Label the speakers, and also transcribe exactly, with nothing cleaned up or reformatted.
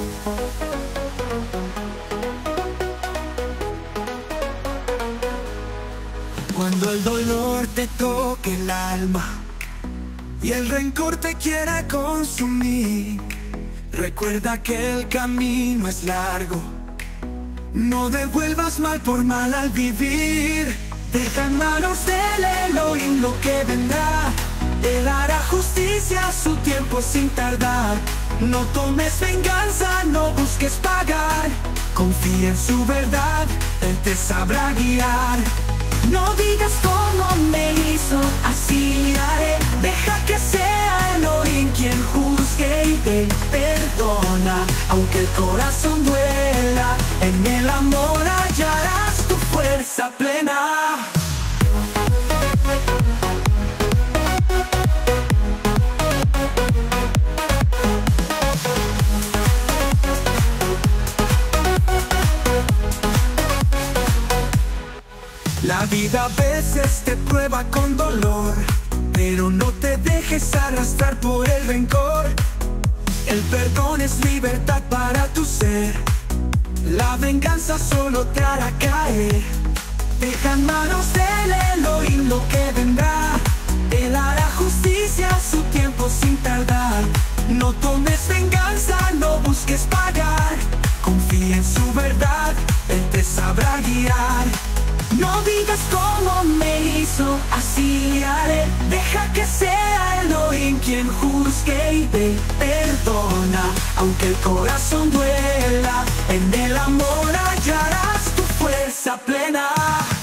Speaker 1: Cuando el dolor te toque el alma y el rencor te quiera consumir, recuerda que el camino es largo. No devuelvas mal por mal al vivir. Deja en manos del Elohim lo que vendrá. Él hará justicia a su tiempo sin tardar. No tomes venganza, no busques pagar. Confía en su verdad, Él te sabrá guiar. No digas cómo me hizo, así haré. Deja que sea Elohim quien juzgue y te perdona. Aunque el corazón duela, en el amor hallarás tu fuerza plena. La vida a veces te prueba con dolor, pero no te dejes arrastrar por el rencor. El perdón es libertad para tu ser. La venganza solo te hará caer. Deja en manos del Elohim lo que vendrá. Él hará justicia a su tiempo sin tardar. No tomes venganza, no busques pagar. Confía en su verdad, Él te sabrá guiar. No digas cómo me hizo, así haré. Deja que sea Elohim quien juzgue y te perdona. Aunque el corazón duela, en el amor hallarás tu fuerza plena.